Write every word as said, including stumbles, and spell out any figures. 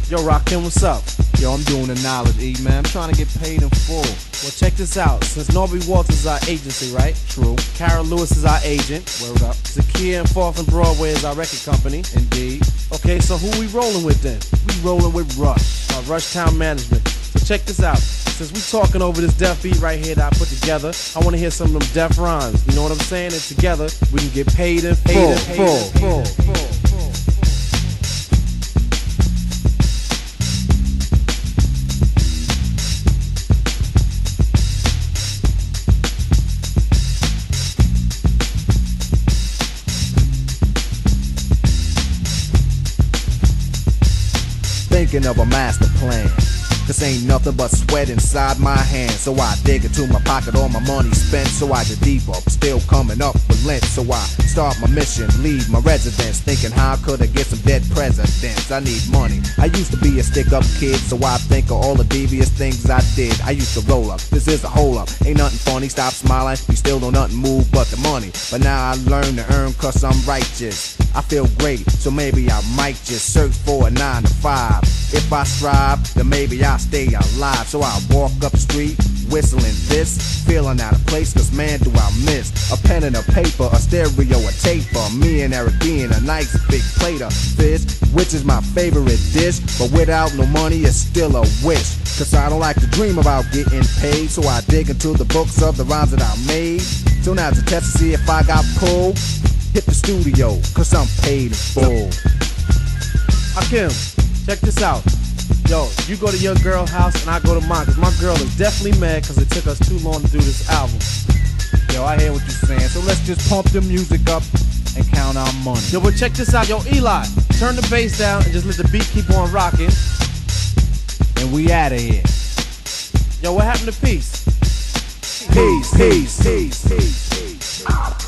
Yo, Rakim, what's up? Yo, I'm doing the knowledge, E, man. I'm trying to get paid in full. Well, check this out. Since Norby Walters is our agency, right? True. Kara Lewis is our agent. Word up. Zakia and Fourth and Broadway is our record company. Indeed. Okay, so who we rolling with then? We rolling with Rush. Uh, Rush Town Management. So check this out. Since we talking over this deaf beat right here that I put together, I want to hear some of them deaf rhymes. You know what I'm saying? And together, we can get paid in full. Full, full, full, full. Thinking of a master plan. This ain't nothing but sweat inside my hands. So I dig into my pocket, all my money spent. So I get deep up, still coming up with lint. So I start my mission, leave my residence. Thinking how could I get some dead presidents? I need money. I used to be a stick-up kid, so I think of all the devious things I did. I used to roll up, this is a hole up. Ain't nothing funny, stop smiling. You still don't nothing move but the money. But now I learn to earn cause I'm righteous. I feel great, so maybe I might just search for a nine to five. If I strive, then maybe I'll stay alive. So I walk up the street, whistling this, feeling out of place, cause man do I miss a pen and a paper, a stereo, a taper. Me and Eric being a nice big plate of fish, which is my favorite dish. But without no money, it's still a wish. Cause I don't like to dream about getting paid. So I dig into the books of the rhymes that I made. So now to test to see if I got pulled, hit the studio, cause I'm paid in full. Hakim, check this out. Yo, you go to your girl house and I go to mine, cause my girl is definitely mad cause it took us too long to do this album. Yo, I hear what you're saying, so let's just pump the music up and count our money. Yo, but check this out. Yo, Eli, turn the bass down and just let the beat keep on rocking. And we outta here. Yo, what happened to peace? Peace, peace, peace, peace, peace.